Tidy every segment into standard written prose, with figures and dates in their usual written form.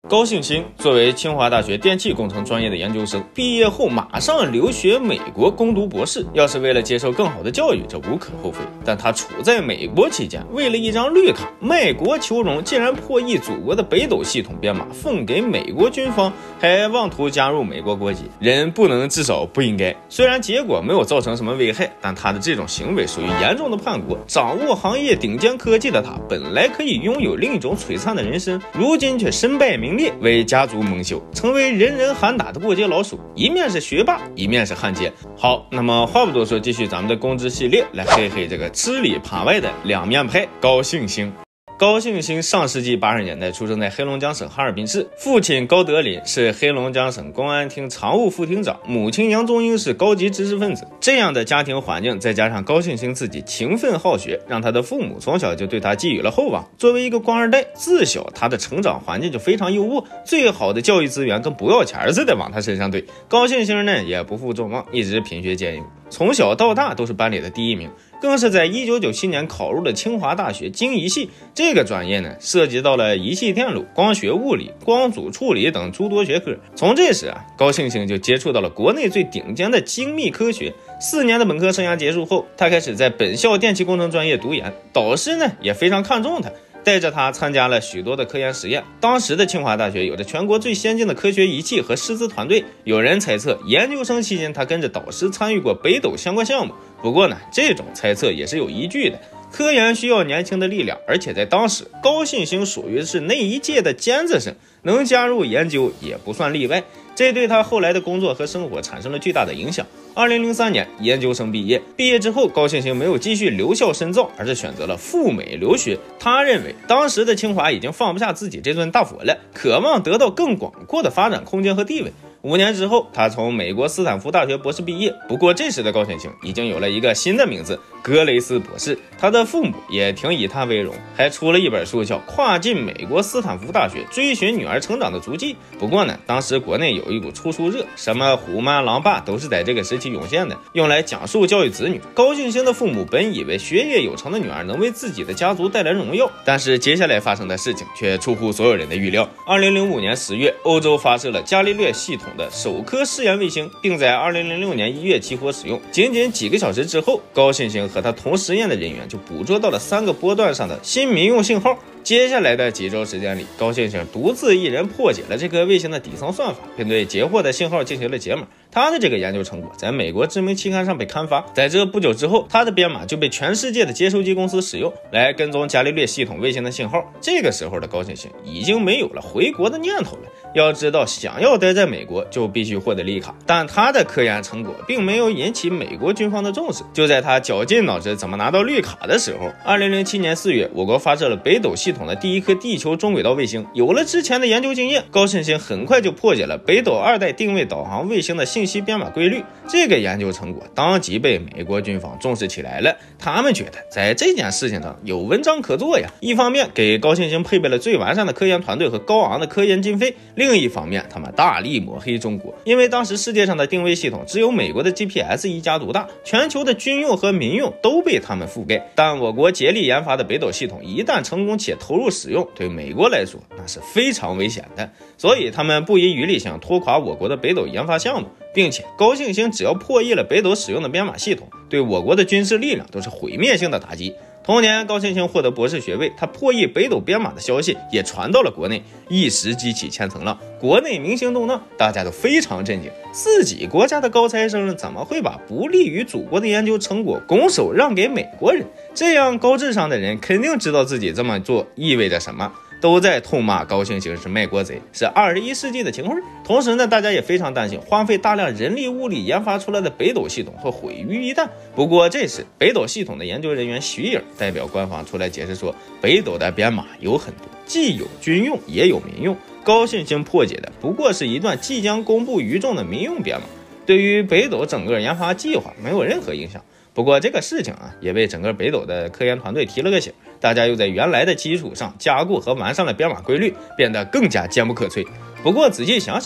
高兴兴作为清华大学电气工程专业的研究生，毕业后马上留学美国攻读博士。要是为了接受更好的教育，这无可厚非。但他处在美国期间，为了一张绿卡卖国求荣，竟然破译祖国的北斗系统编码奉给美国军方，还妄图加入美国国籍。人不能，至少不应该。虽然结果没有造成什么危害，但他的这种行为属于严重的叛国。掌握行业顶尖科技的他，本来可以拥有另一种璀璨的人生，如今却身败名裂，为家族蒙羞，成为人人喊打的过街老鼠，一面是学霸，一面是汉奸。好，那么话不多说，继续咱们的公知系列，来黑黑这个吃里扒外的两面派高兴兴。高兴兴上世纪80年代出生在黑龙江省哈尔滨市，父亲高德林是黑龙江省公安厅常务副厅长，母亲杨宗英是高级知识分子。这样的家庭环境，再加上高兴兴自己勤奋好学，让他的父母从小就对他寄予了厚望。作为一个官二代，自小他的成长环境就非常优渥，最好的教育资源跟不要钱似的往他身上堆。高兴兴呢也不负众望，一直品学兼优，从小到大都是班里的第一名，更是在1997年考入了清华大学经仪系。这个专业呢，涉及到了仪器电路、光学物理、光阻处理等诸多学科。从这时高兴兴就接触到了国内最顶尖的精密科学。4年的本科生涯结束后，他开始在本校电气工程专业读研，导师呢也非常看重他，带着他参加了许多的科研实验。当时的清华大学有着全国最先进的科学仪器和师资团队，有人猜测研究生期间他跟着导师参与过北斗相关项目。不过呢，这种猜测也是有依据的，科研需要年轻的力量，而且在当时高兴兴属于是那一届的尖子生，能加入研究也不算例外，这对他后来的工作和生活产生了巨大的影响。2003年研究生毕业之后，高兴兴没有继续留校深造，而是选择了赴美留学。他认为当时的清华已经放不下自己这尊大佛了，渴望得到更广阔的发展空间和地位。5年之后，他从美国斯坦福大学博士毕业。不过这时的高兴兴已经有了一个新的名字，格雷斯博士。他的父母也挺以他为荣，还出了一本书叫《跨进美国斯坦福大学，追寻女儿成长的足迹》。不过呢，当时国内有一股出书热，什么虎妈狼爸都是在这个时期涌现的，用来讲述教育子女。高兴兴的父母本以为学业有成的女儿能为自己的家族带来荣耀，但是接下来发生的事情却出乎所有人的预料。2005年10月，欧洲发射了伽利略系统的首颗试验卫星，并在2006年1月起火使用。仅仅几个小时之后，高兴兴和他同实验的人员就捕捉到了3个波段上的新民用信号。接下来的几周时间里，高兴兴独自一人破解了这颗卫星的底层算法，并对截获的信号进行了解码。他的这个研究成果在美国知名期刊上被刊发。在这不久之后，他的编码就被全世界的接收机公司使用，来跟踪伽利略系统卫星的信号。这个时候的高兴兴已经没有了回国的念头了。要知道，想要待在美国就必须获得绿卡，但他的科研成果并没有引起美国军方的重视。就在他绞尽脑汁怎么拿到绿卡的时候，2007年4月，我国发射了北斗系统的第一颗地球中轨道卫星。有了之前的研究经验，高兴兴很快就破解了北斗2代定位导航卫星的信息编码规律。这个研究成果当即被美国军方重视起来了，他们觉得在这件事情上有文章可做呀。一方面给高兴兴配备了最完善的科研团队和高昂的科研经费，另一方面他们大力抹黑中国，因为当时世界上的定位系统只有美国的 GPS 一家独大，全球的军用和民用都被他们覆盖。但我国竭力研发的北斗系统一旦成功且投入使用，对美国来说那是非常危险的，所以他们不遗余力想拖垮我国的北斗研发项目，并且高兴兴只要破译了北斗使用的编码系统，对我国的军事力量都是毁灭性的打击。同年，高兴兴获得博士学位，他破译北斗编码的消息也传到了国内，一时激起千层浪，国内民心动荡，大家都非常震惊，自己国家的高材生怎么会把不利于祖国的研究成果拱手让给美国人？这样高智商的人肯定知道自己这么做意味着什么，都在痛骂高兴兴是卖国贼，是21世纪的情妇。同时呢，大家也非常担心花费大量人力物力研发出来的北斗系统会毁于一旦。不过这时北斗系统的研究人员徐颖代表官方出来解释说，北斗的编码有很多，既有军用也有民用，高兴兴破解的不过是一段即将公布于众的民用编码，对于北斗整个研发计划没有任何影响。不过这个事情也被整个北斗的科研团队提了个醒，大家又在原来的基础上加固和完善了编码规律，变得更加坚不可摧。不过仔细想想，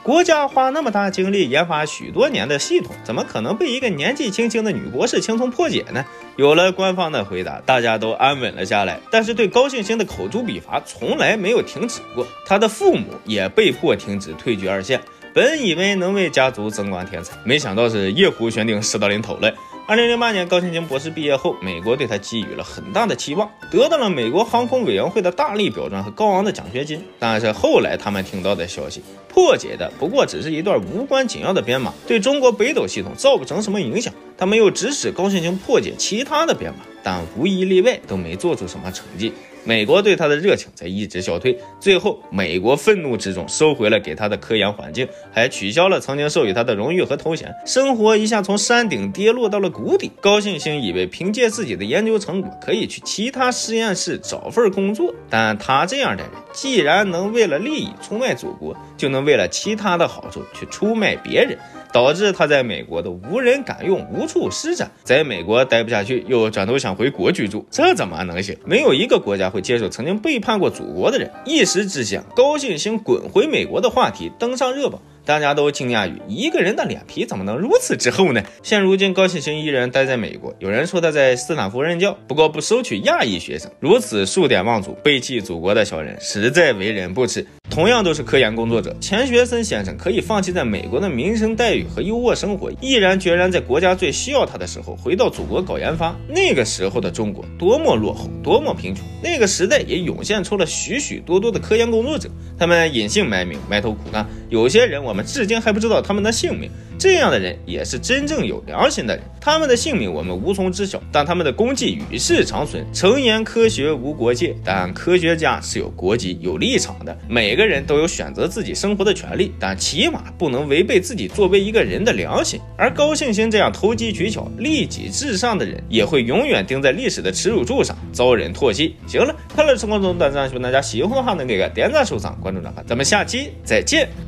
国家花那么大精力研发许多年的系统，怎么可能被一个年纪轻轻的女博士轻松破解呢？有了官方的回答，大家都安稳了下来。但是对高杏兴的口诛笔伐从来没有停止过，他的父母也被迫停止退居二线。本以为能为家族增光添彩，没想到是夜壶旋顶死到临头了。2008年，高杏兴博士毕业后，美国对他寄予了很大的期望，得到了美国航空委员会的大力表彰和高昂的奖学金。但是后来他们听到的消息，破解的不过只是一段无关紧要的编码，对中国北斗系统造不成什么影响。他们又指使高杏兴破解其他的编码，但无一例外都没做出什么成绩。美国对他的热情在一直消退，最后美国愤怒之中收回了给他的科研环境，还取消了曾经授予他的荣誉和头衔，生活一下从山顶跌落到了谷底。高杏兴以为凭借自己的研究成果可以去其他实验室找份工作，但他这样的人既然能为了利益出卖祖国，就能为了其他的好处去出卖别人，导致他在美国的无人敢用，无处施展，在美国待不下去，又转头想回国居住，这怎么能行？没有一个国家会接受曾经背叛过祖国的人。一时之下，高杏兴滚回美国的话题登上热榜，大家都惊讶于一个人的脸皮怎么能如此之厚呢？现如今高杏兴依然待在美国，有人说他在斯坦福任教，不过不收取亚裔学生。如此数典忘祖、背弃祖国的小人，实在为人不齿。同样都是科研工作者，钱学森先生可以放弃在美国的民生待遇和优渥生活，毅然决然在国家最需要他的时候回到祖国搞研发。那个时候的中国多么落后，多么贫穷，那个时代也涌现出了许许多多的科研工作者，他们隐姓埋名，埋头苦干，有些人我们至今还不知道他们的姓名。这样的人也是真正有良心的人，他们的姓名我们无从知晓，但他们的功绩与世长存。诚言科学无国界，但科学家是有国籍有立场的，每个人都有选择自己生活的权利，但起码不能违背自己作为一个人的良心。而高杏兴这样投机取巧、利己至上的人，也会永远钉在历史的耻辱柱上，遭人唾弃。行了，看了生活中短暂，希望大家喜欢的话能给个点赞、收藏、关注、转发，咱们下期再见。